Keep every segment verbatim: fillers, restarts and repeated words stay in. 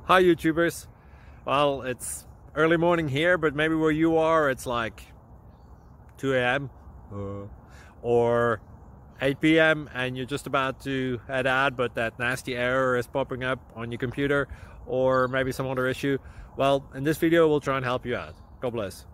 Hi YouTubers. Well, it's early morning here, but maybe where you are it's like two A M uh, or eight P M and you're just about to head out, but that nasty error is popping up on your computer, or maybe some other issue. Well, in this video we'll try and help you out. God bless.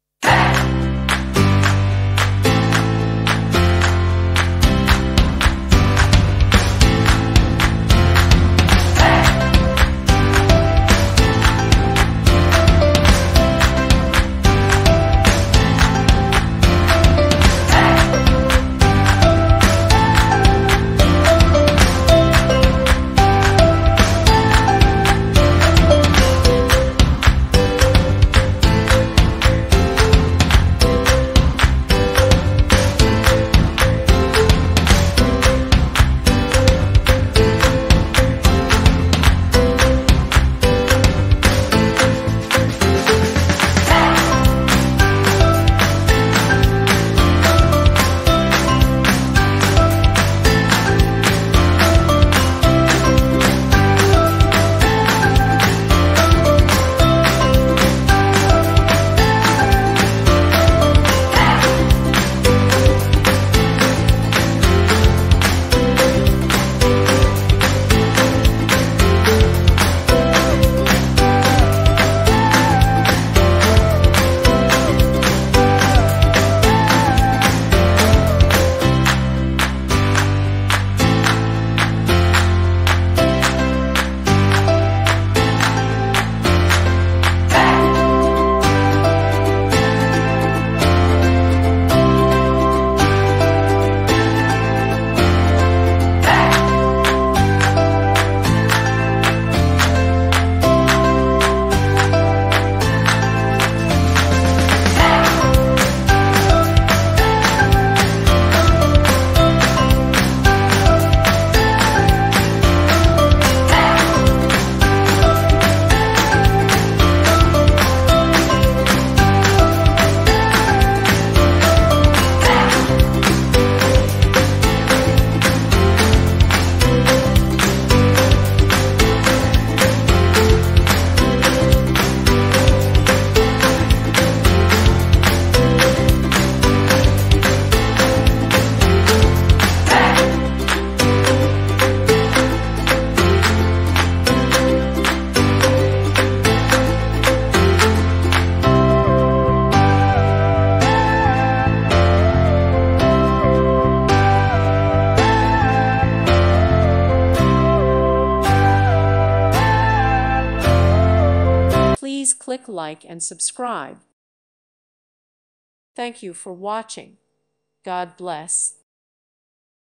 Please click like and subscribe. Thank you for watching. God bless.